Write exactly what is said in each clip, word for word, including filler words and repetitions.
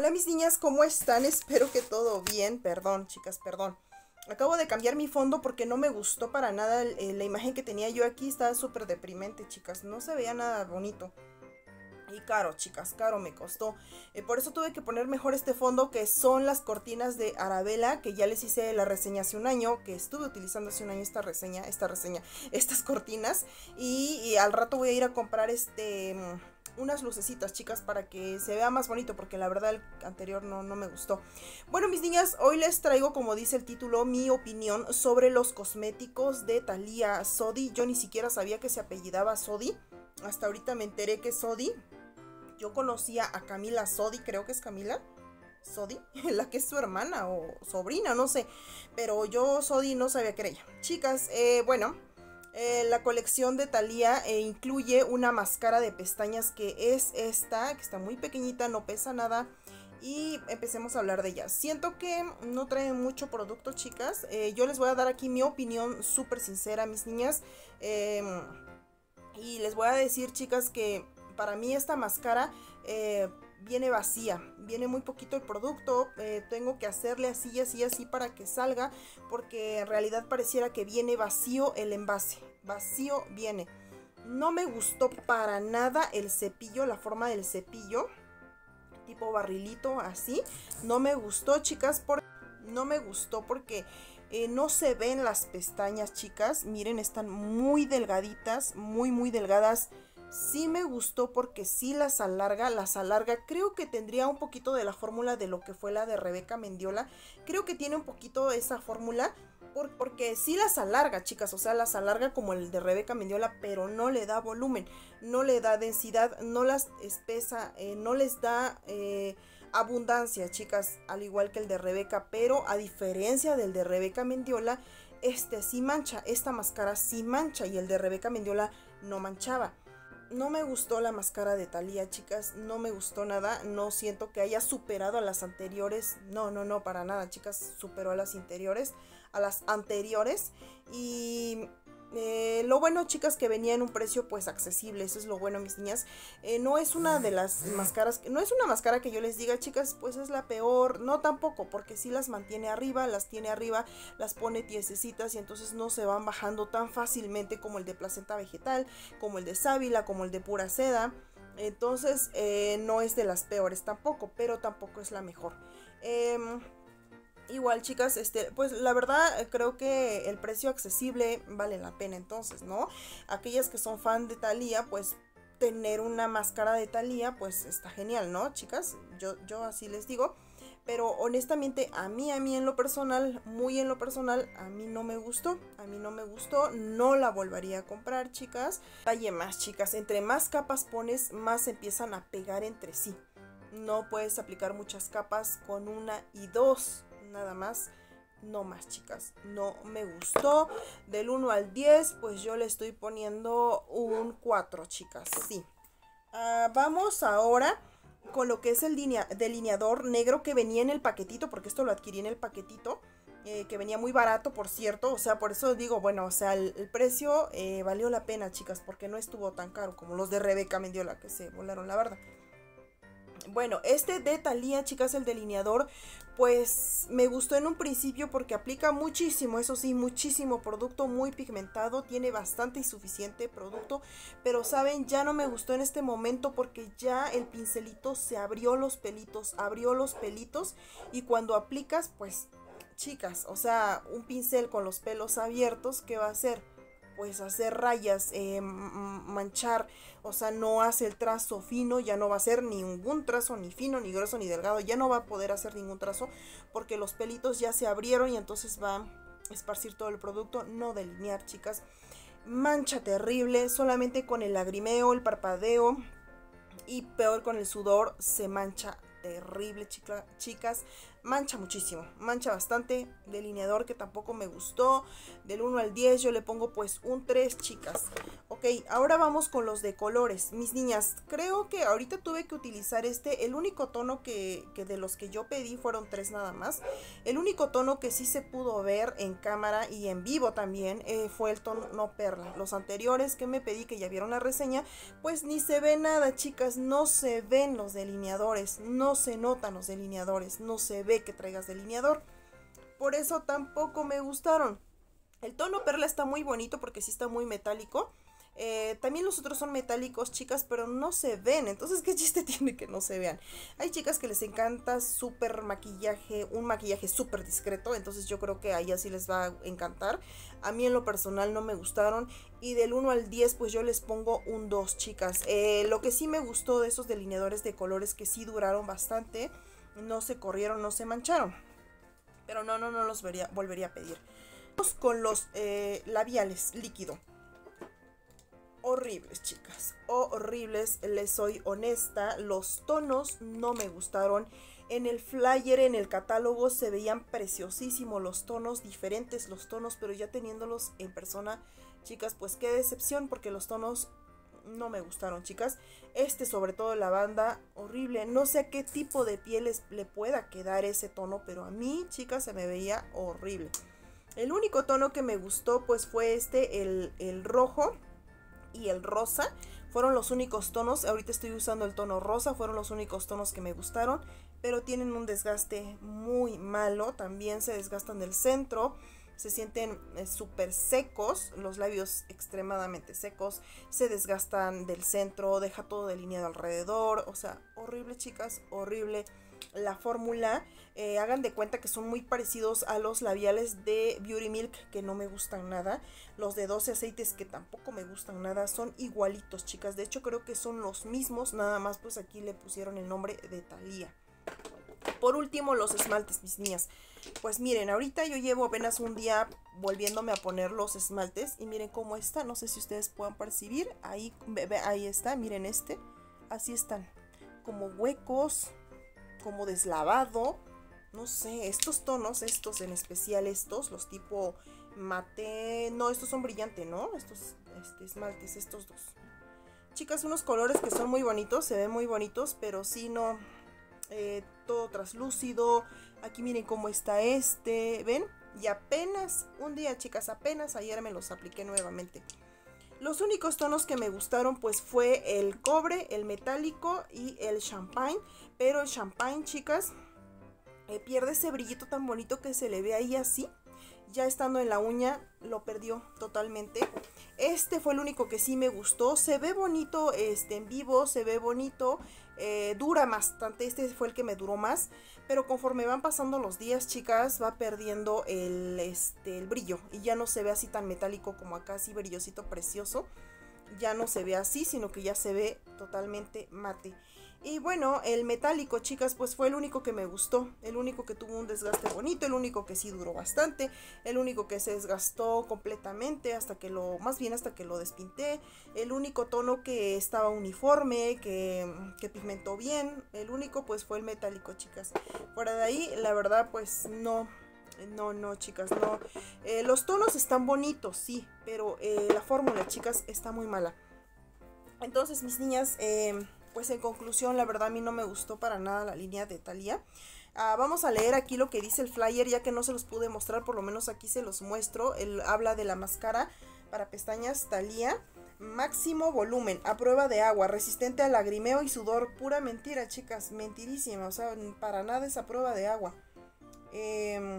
Hola mis niñas, ¿cómo están? Espero que todo bien. Perdón, chicas, perdón. Acabo de cambiar mi fondo porque no me gustó para nada eh, la imagen que tenía yo aquí. Estaba súper deprimente, chicas. No se veía nada bonito. Y caro, chicas, caro me costó. Eh, por eso tuve que poner mejor este fondo, que son las cortinas de Arabella, que ya les hice la reseña hace un año, que estuve utilizando hace un año esta reseña, esta reseña, estas cortinas. Y, y al rato voy a ir a comprar este... unas lucecitas, chicas, para que se vea más bonito, porque la verdad el anterior no, no me gustó. Bueno, mis niñas, hoy les traigo, como dice el título, mi opinión sobre los cosméticos de Thalia Sodi. Yo ni siquiera sabía que se apellidaba Sodi, hasta ahorita me enteré que es Sodi. Yo conocía a Camila Sodi, creo que es Camila Sodi, la que es su hermana o sobrina, no sé, pero yo Sodi no sabía que era ella. Chicas, eh, bueno... Eh, la colección de Thalia eh, incluye una máscara de pestañas, que es esta, que está muy pequeñita, no pesa nada. Y empecemos a hablar de ella. Siento que no trae mucho producto, chicas. Eh, yo les voy a dar aquí mi opinión súper sincera, mis niñas. Eh, y les voy a decir, chicas, que para mí esta máscara... Eh, viene vacía, viene muy poquito el producto, eh, tengo que hacerle así, así, así para que salga, porque en realidad pareciera que viene vacío el envase, vacío viene. No me gustó para nada el cepillo, la forma del cepillo, tipo barrilito así, no me gustó, chicas, por... no me gustó porque... Eh, no se ven las pestañas, chicas, miren, están muy delgaditas, muy, muy delgadas. Sí me gustó porque sí las alarga, las alarga. Creo que tendría un poquito de la fórmula de lo que fue la de Rebeca Mendiola. Creo que tiene un poquito esa fórmula por, porque sí las alarga, chicas. O sea, las alarga como el de Rebeca Mendiola, pero no le da volumen, no le da densidad, no las espesa, eh, no les da... Eh, abundancia, chicas, al igual que el de Rebeca, pero a diferencia del de Rebeca Mendiola, este sí mancha, esta máscara sí mancha y el de Rebeca Mendiola no manchaba. No me gustó la máscara de Thalia, chicas, no me gustó nada, no siento que haya superado a las anteriores, no, no, no, para nada, chicas, superó a las anteriores, a las anteriores y... Eh, lo bueno, chicas, que venía en un precio pues accesible, eso es lo bueno, mis niñas. Eh, no es una de las máscaras, no es una máscara que yo les diga, chicas, pues es la peor, no tampoco, porque sí las mantiene arriba, las tiene arriba, las pone tiesecitas y entonces no se van bajando tan fácilmente como el de placenta vegetal, como el de sábila, como el de pura seda. Entonces eh, no es de las peores tampoco, pero tampoco es la mejor. Eh, Igual, chicas, este, pues la verdad creo que el precio accesible vale la pena, entonces, ¿no? Aquellas que son fan de Thalia, pues tener una máscara de Thalia, pues está genial, ¿no, chicas? Yo, yo así les digo. Pero honestamente, a mí, a mí en lo personal, muy en lo personal, a mí no me gustó. A mí no me gustó, no la volvería a comprar, chicas. Detalle más, chicas, entre más capas pones, más empiezan a pegar entre sí. No puedes aplicar muchas capas con una y dos. Nada más, no más, chicas, no me gustó. Del uno al diez, pues yo le estoy poniendo un cuatro, chicas, sí. Uh, vamos ahora con lo que es el delineador negro que venía en el paquetito, porque esto lo adquirí en el paquetito, eh, que venía muy barato, por cierto. O sea, por eso digo, bueno, o sea, el, el precio eh, valió la pena, chicas, porque no estuvo tan caro como los de Rebeca Mendiola, que se volaron, la verdad. Bueno, este de Thalia, chicas, el delineador, pues me gustó en un principio porque aplica muchísimo, eso sí, muchísimo producto, muy pigmentado, tiene bastante y suficiente producto, pero saben, ya no me gustó en este momento porque ya el pincelito se abrió los pelitos, abrió los pelitos y cuando aplicas, pues, chicas, o sea, un pincel con los pelos abiertos, ¿qué va a hacer? Pues hacer rayas, eh, manchar, o sea, no hace el trazo fino, ya no va a hacer ningún trazo, ni fino, ni grueso, ni delgado, ya no va a poder hacer ningún trazo, porque los pelitos ya se abrieron y entonces va a esparcir todo el producto, no delinear, chicas. Mancha terrible, solamente con el lagrimeo, el parpadeo y peor con el sudor se mancha terrible, chica, chicas, mancha muchísimo, mancha bastante. Delineador que tampoco me gustó, del uno al diez yo le pongo pues un tres, chicas. Ok, Ok, ahora vamos con los de colores. Mis niñas, creo que ahorita tuve que utilizar este. El único tono que, que de los que yo pedí fueron tres nada más. El único tono que sí se pudo ver en cámara y en vivo también eh, fue el tono perla. Los anteriores que me pedí, que ya vieron la reseña, pues ni se ve nada, chicas. No se ven los delineadores, no se notan los delineadores, no se ve que traigas delineador. Por eso tampoco me gustaron. El tono perla está muy bonito porque sí está muy metálico. Eh, también los otros son metálicos, chicas, pero no se ven. Entonces, ¿qué chiste tiene que no se vean? Hay chicas que les encanta súper maquillaje, un maquillaje súper discreto. Entonces yo creo que a ellas sí les va a encantar. A mí en lo personal no me gustaron. Y del uno al diez pues yo les pongo un dos, chicas. Eh, lo que sí me gustó de esos delineadores de colores que sí duraron bastante. No se corrieron, no se mancharon. Pero no, no, no los vería, volvería a pedir. Vamos con los eh, labiales líquido. Horribles, chicas, horribles, les soy honesta. Los tonos no me gustaron. En el flyer, en el catálogo se veían preciosísimos los tonos, diferentes los tonos, pero ya teniéndolos en persona, chicas, pues qué decepción, porque los tonos no me gustaron, chicas. Este, sobre todo lavanda, horrible. No sé a qué tipo de piel le pueda quedar ese tono, pero a mí, chicas, se me veía horrible. El único tono que me gustó pues fue este, el, el rojo y el rosa. Fueron los únicos tonos. Ahorita estoy usando el tono rosa. Fueron los únicos tonos que me gustaron, pero tienen un desgaste muy malo. También se desgastan del centro. Se sienten eh, súper secos. Los labios extremadamente secos. Se desgastan del centro. Deja todo delineado alrededor. O sea, horrible, chicas. Horrible. La fórmula, eh, hagan de cuenta que son muy parecidos a los labiales de Beauty Milk, que no me gustan nada. Los de doce aceites, que tampoco me gustan nada, son igualitos, chicas. De hecho creo que son los mismos, nada más pues aquí le pusieron el nombre de Thalía. Por último, los esmaltes, mis niñas. Pues miren, ahorita yo llevo apenas un día volviéndome a poner los esmaltes. Y miren cómo está, no sé si ustedes puedan percibir. Ahí, ahí está, miren este. Así están, como huecos, como deslavado, no sé, estos tonos, estos en especial, estos, los tipo mate, no, estos son brillantes, ¿no? Estos este, esmaltes, estos dos. Chicas, unos colores que son muy bonitos, se ven muy bonitos, pero sí no, eh, todo traslúcido. Aquí miren cómo está este, ¿ven? Y apenas, un día, chicas, apenas ayer me los apliqué nuevamente. Los únicos tonos que me gustaron pues fue el cobre, el metálico y el champagne. Pero el champagne, chicas, eh, pierde ese brillito tan bonito que se le ve ahí así. Ya estando en la uña lo perdió totalmente. Este fue el único que sí me gustó. Se ve bonito este, en vivo, se ve bonito. Eh, dura bastante, este fue el que me duró más. Pero conforme van pasando los días, chicas, va perdiendo el, este, el brillo. Y ya no se ve así tan metálico como acá, así brillosito, precioso. Ya no se ve así, sino que ya se ve totalmente mate. Y bueno, el metálico, chicas, pues fue el único que me gustó. El único que tuvo un desgaste bonito, el único que sí duró bastante, el único que se desgastó completamente hasta que lo, más bien hasta que lo despinté. El único tono que estaba uniforme, que, que pigmentó bien. El único pues fue el metálico, chicas. Fuera de ahí, la verdad, pues no... No, no, chicas, no. Eh, los tonos están bonitos, sí, pero eh, la fórmula, chicas, está muy mala. Entonces, mis niñas, eh, pues en conclusión, la verdad a mí no me gustó para nada la línea de Thalía. Uh, vamos a leer aquí lo que dice el flyer, ya que no se los pude mostrar, por lo menos aquí se los muestro. Él habla de la máscara para pestañas Thalía. Máximo volumen, a prueba de agua, resistente al lagrimeo y sudor. Pura mentira, chicas, mentirísima, o sea, para nada es a prueba de agua. Eh...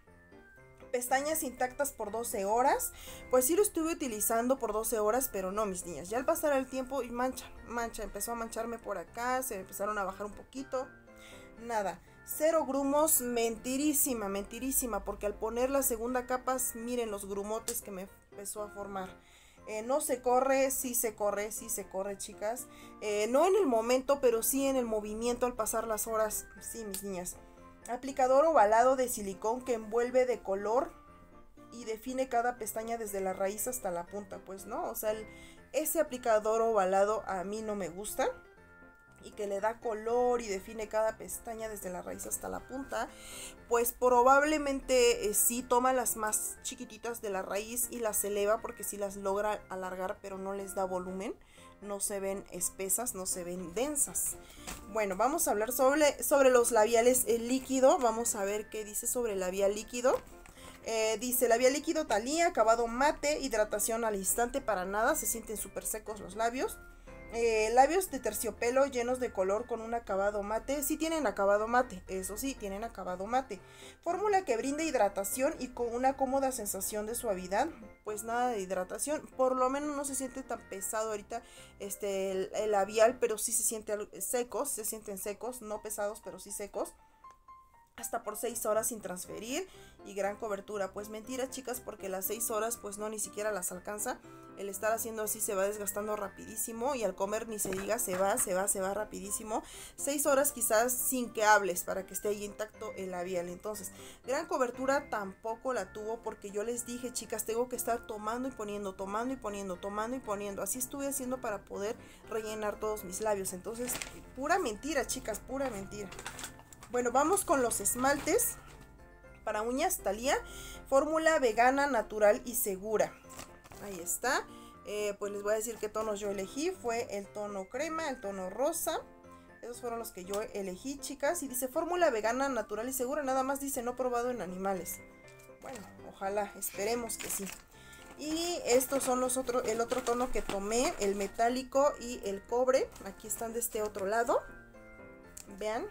Pestañas intactas por doce horas. Pues sí lo estuve utilizando por doce horas, pero no, mis niñas. Ya al pasar el tiempo y mancha, mancha. Empezó a mancharme por acá, se empezaron a bajar un poquito. Nada, cero grumos, mentirísima, mentirísima. Porque al poner la segunda capa, miren los grumotes que me empezó a formar. Eh, no se corre, sí se corre, sí se corre, chicas. Eh, no en el momento, pero sí en el movimiento al pasar las horas. Sí, mis niñas. Aplicador ovalado de silicón que envuelve de color y define cada pestaña desde la raíz hasta la punta. Pues no, o sea, el, ese aplicador ovalado a mí no me gusta. y que le da color y define cada pestaña desde la raíz hasta la punta, pues probablemente eh, sí toma las más chiquititas de la raíz y las eleva, porque sí las logra alargar, pero no les da volumen, no se ven espesas, no se ven densas. Bueno, vamos a hablar sobre, sobre los labiales el líquido. Vamos a ver qué dice sobre el labial líquido. Eh, dice labial líquido Thalía, acabado mate, hidratación al instante, para nada, se sienten súper secos los labios. Eh, labios de terciopelo llenos de color con un acabado mate. Sí tienen acabado mate, eso sí, tienen acabado mate. Fórmula que brinda hidratación y con una cómoda sensación de suavidad. Pues nada de hidratación, por lo menos no se siente tan pesado ahorita este, el, el labial, pero sí se siente secos, se sienten secos, no pesados, pero sí secos. Hasta por seis horas sin transferir y gran cobertura. Pues mentira, chicas, porque las seis horas pues no, ni siquiera las alcanza. El estar haciendo así se va desgastando rapidísimo, y al comer ni se diga, se va, se va, se va rapidísimo. seis horas quizás sin que hables para que esté ahí intacto el labial. Entonces, gran cobertura tampoco la tuvo, porque yo les dije, chicas, tengo que estar tomando y poniendo, tomando y poniendo, tomando y poniendo. Así estuve haciendo para poder rellenar todos mis labios. Entonces, pura mentira, chicas, pura mentira. Bueno, vamos con los esmaltes para uñas Thalía, fórmula vegana, natural y segura. Ahí está. Eh, pues les voy a decir qué tonos yo elegí. Fue el tono crema, el tono rosa. Esos fueron los que yo elegí, chicas. Y dice fórmula vegana, natural y segura. Nada más dice no probado en animales. Bueno, ojalá, esperemos que sí. Y estos son los otros, el otro tono que tomé, el metálico y el cobre. Aquí están de este otro lado. Vean.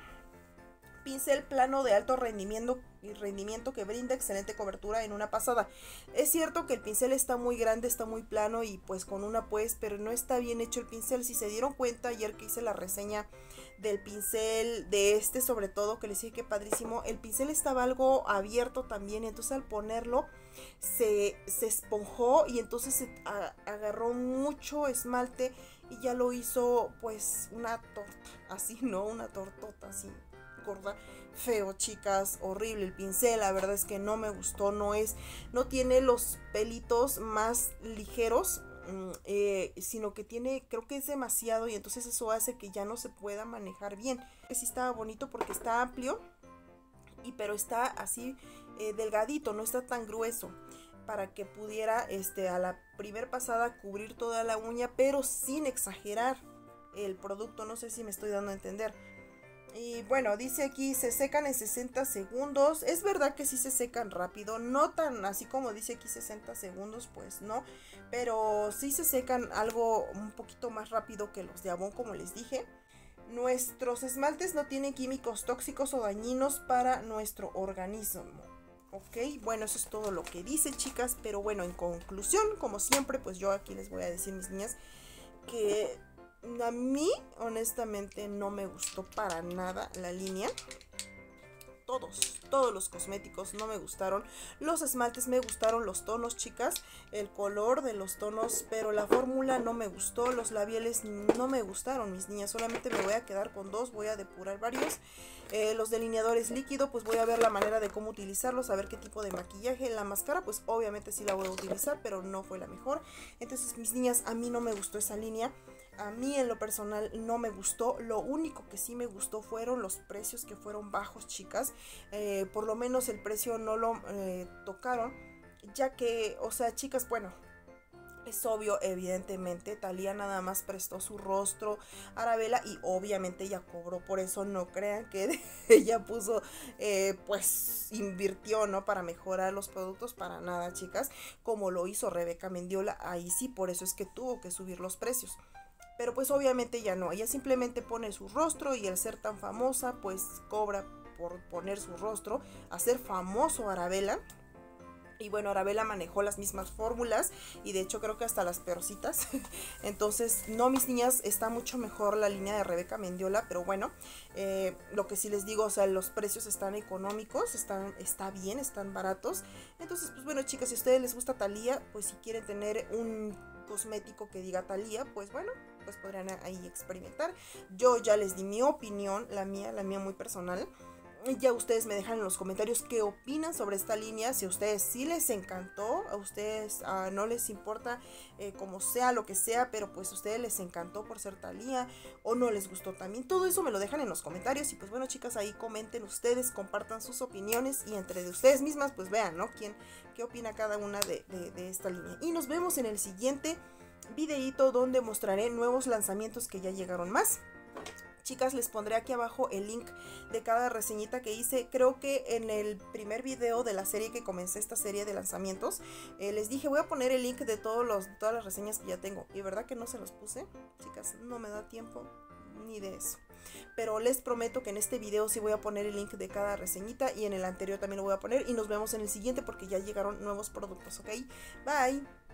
Pincel plano de alto rendimiento y rendimiento que brinda excelente cobertura en una pasada. Es cierto que el pincel está muy grande, está muy plano y pues con una pues, pero no está bien hecho el pincel. Si se dieron cuenta ayer que hice la reseña del pincel, de este sobre todo, que les dije que padrísimo, el pincel estaba algo abierto también, y entonces al ponerlo se, se esponjó y entonces se a, agarró mucho esmalte y ya lo hizo pues una torta, así, ¿no? Una tortota así. Gorda, feo, chicas, horrible el pincel, la verdad es que no me gustó, no es, no tiene los pelitos más ligeros, eh, sino que tiene, creo que es demasiado, y entonces eso hace que ya no se pueda manejar bien. Sí estaba bonito porque está amplio, y pero está así eh, delgadito, no está tan grueso, para que pudiera este, a la primer pasada cubrir toda la uña, pero sin exagerar el producto, no sé si me estoy dando a entender. Y bueno, dice aquí, se secan en sesenta segundos. Es verdad que sí se secan rápido, no tan así como dice aquí sesenta segundos, pues no. Pero sí se secan algo un poquito más rápido que los de Avon, como les dije. Nuestros esmaltes no tienen químicos tóxicos o dañinos para nuestro organismo. Ok, bueno, eso es todo lo que dice, chicas. Pero bueno, en conclusión, como siempre, pues yo aquí les voy a decir, mis niñas, que a mí honestamente no me gustó para nada la línea. Todos, todos los cosméticos no me gustaron. Los esmaltes me gustaron, los tonos, chicas, el color de los tonos, pero la fórmula no me gustó. Los labiales no me gustaron, mis niñas. Solamente me voy a quedar con dos, voy a depurar varios. Eh, los delineadores líquido, pues voy a ver la manera de cómo utilizarlos, a ver qué tipo de maquillaje. La máscara, pues obviamente sí la voy a utilizar, pero no fue la mejor. Entonces, mis niñas, a mí no me gustó esa línea. A mí en lo personal no me gustó. Lo único que sí me gustó fueron los precios, que fueron bajos, chicas. Eh, por lo menos el precio no lo eh, tocaron, ya que, o sea, chicas, bueno, es obvio, evidentemente, Thalía nada más prestó su rostro a Arabella y obviamente ella cobró por eso. No crean que ella puso, eh, pues, invirtió, ¿no? Para mejorar los productos, para nada, chicas. Como lo hizo Rebeca Mendiola, ahí sí, por eso es que tuvo que subir los precios. Pero pues obviamente ya no, ella simplemente pone su rostro y al ser tan famosa pues cobra por poner su rostro, hacer famoso a Arabella. Y bueno, Arabella manejó las mismas fórmulas y de hecho creo que hasta las peorcitas. Entonces, no, mis niñas, está mucho mejor la línea de Rebeca Mendiola, pero bueno, eh, lo que sí les digo, o sea, los precios están económicos, están, está bien, están baratos. Entonces, pues bueno, chicas, si a ustedes les gusta Thalía, pues si quieren tener un cosmético que diga Thalía, pues bueno, pues podrían ahí experimentar. Yo ya les di mi opinión, la mía, la mía muy personal. Ya ustedes me dejan en los comentarios qué opinan sobre esta línea, si a ustedes sí les encantó, a ustedes uh, no les importa eh, como sea, lo que sea, pero pues a ustedes les encantó por ser Thalía o no les gustó también. Todo eso me lo dejan en los comentarios y pues bueno, chicas, ahí comenten ustedes, compartan sus opiniones y entre de ustedes mismas pues vean, ¿no? ¿Quién, qué opina cada una de, de, de esta línea? Y nos vemos en el siguiente videíto donde mostraré nuevos lanzamientos que ya llegaron más. Chicas, les pondré aquí abajo el link de cada reseñita que hice. Creo que en el primer video de la serie que comencé, esta serie de lanzamientos, eh, les dije voy a poner el link de todos los, todas las reseñas que ya tengo. Y verdad que no se los puse, chicas, no me da tiempo ni de eso. Pero les prometo que en este video sí voy a poner el link de cada reseñita y en el anterior también lo voy a poner. Y nos vemos en el siguiente porque ya llegaron nuevos productos, ¿ok? Bye.